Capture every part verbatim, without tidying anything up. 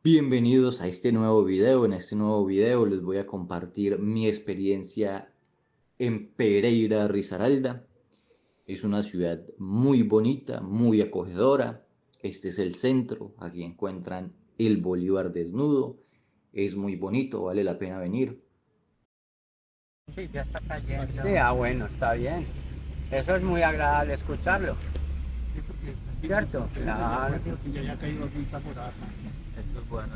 Bienvenidos a este nuevo video. En este nuevo video les voy a compartir mi experiencia en Pereira, Risaralda. Es una ciudad muy bonita, muy acogedora. Este es el centro. Aquí encuentran el Bolívar desnudo. Es muy bonito, vale la pena venir. Sí, ya está cayendo. Sí, ah, bueno, está bien. Eso es muy agradable escucharlo. ¿Cierto? Claro. Ya ya ha caído aquí temporada. Esto es bueno.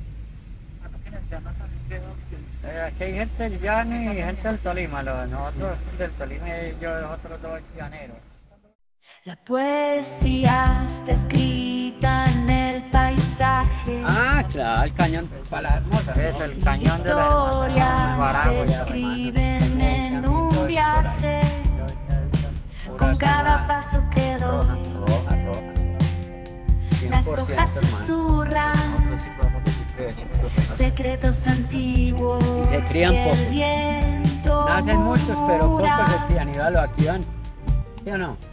Eh, aquí hay gente del llano y gente del Tolima. Los, nosotros del Tolima y yo, nosotros dos llaneros. La poesía está escrita en el paisaje. Ah, claro, el cañón para las hermosas. Es el cañón de la Historias Guarago, se ya, escriben en un viaje. Con cada paso que doy, Roja, roja. las cien por ciento, hojas hermano. susurran secretos antiguos Y se crían que el pocos. viento Nacen muchos, pero pocos murmura. se crían y lo activan. ¿Sí o no?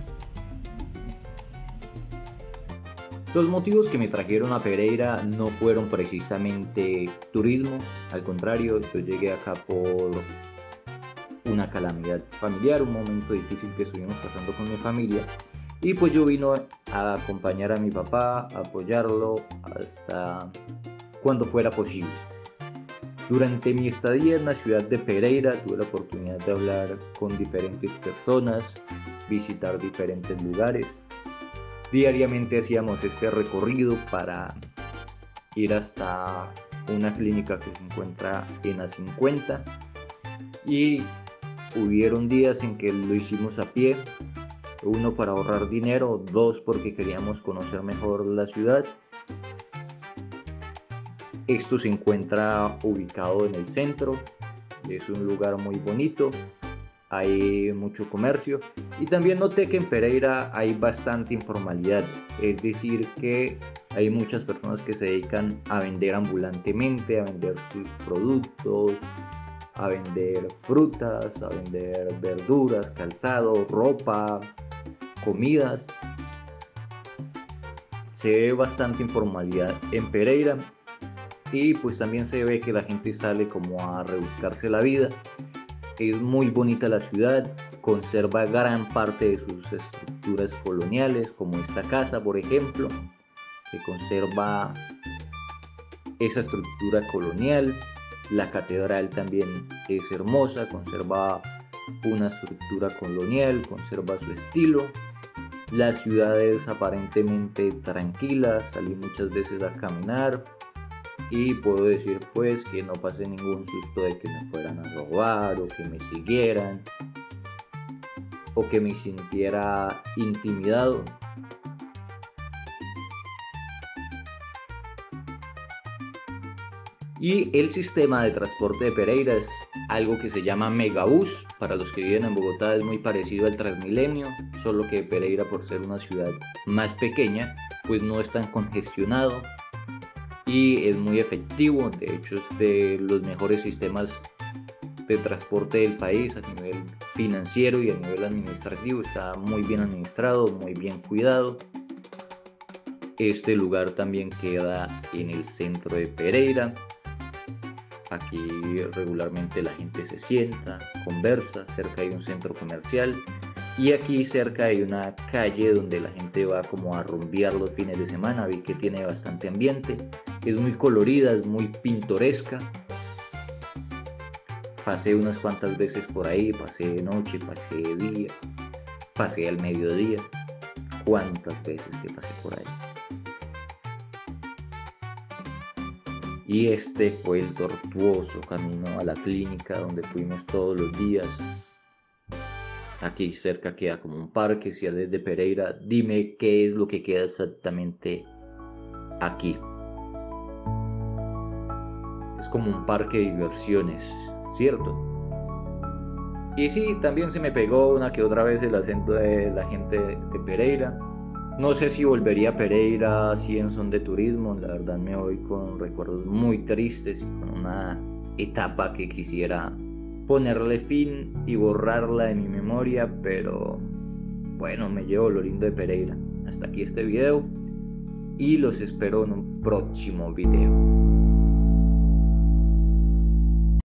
Los motivos que me trajeron a Pereira no fueron precisamente turismo, al contrario, yo llegué acá por una calamidad familiar, un momento difícil que estuvimos pasando con mi familia, y pues yo vino a acompañar a mi papá, a apoyarlo hasta cuando fuera posible. Durante mi estadía en la ciudad de Pereira tuve la oportunidad de hablar con diferentes personas, visitar diferentes lugares. Diariamente hacíamos este recorrido para ir hasta una clínica que se encuentra en A cincuenta y hubieron días en que lo hicimos a pie, uno para ahorrar dinero, dos porque queríamos conocer mejor la ciudad. Esto se encuentra ubicado en el centro, es un lugar muy bonito. Hay mucho comercio y también noté que en Pereira hay bastante informalidad, es decir que hay muchas personas que se dedican a vender ambulantemente, a vender sus productos, a vender frutas, a vender verduras, calzado, ropa, comidas. Se ve bastante informalidad en Pereira y pues también se ve que la gente sale como a rebuscarse la vida. Es muy bonita la ciudad, conserva gran parte de sus estructuras coloniales, como esta casa, por ejemplo, que conserva esa estructura colonial. La catedral también es hermosa, conserva una estructura colonial, conserva su estilo. La ciudad es aparentemente tranquila, salí muchas veces a caminar. Y puedo decir pues que no pasé ningún susto de que me fueran a robar o que me siguieran o que me sintiera intimidado. Y el sistema de transporte de Pereira es algo que se llama Megabús. Para los que viven en Bogotá es muy parecido al Transmilenio, solo que Pereira, por ser una ciudad más pequeña, pues no es tan congestionado y es muy efectivo. De hecho es de los mejores sistemas de transporte del país a nivel financiero y a nivel administrativo. Está muy bien administrado, muy bien cuidado. Este lugar también queda en el centro de Pereira. Aquí regularmente la gente se sienta, conversa, cerca hay un centro comercial y aquí cerca hay una calle donde la gente va como a rumbear los fines de semana. Vi que tiene bastante ambiente, es muy colorida, es muy pintoresca. Pasé unas cuantas veces por ahí, pasé de noche, pasé de día, pasé al mediodía. Cuántas veces que pasé por ahí. Y este fue el tortuoso camino a la clínica donde fuimos todos los días. Aquí cerca queda como un parque. Si eres de Pereira, dime qué es lo que queda exactamente aquí. Es como un parque de diversiones, ¿cierto? Y sí, también se me pegó una que otra vez el acento de la gente de Pereira. No sé si volvería a Pereira así en son de turismo. La verdad me voy con recuerdos muy tristes y con una etapa que quisiera ponerle fin y borrarla de mi memoria, pero bueno, me llevo lo lindo de Pereira. Hasta aquí este video. y los espero en un próximo video.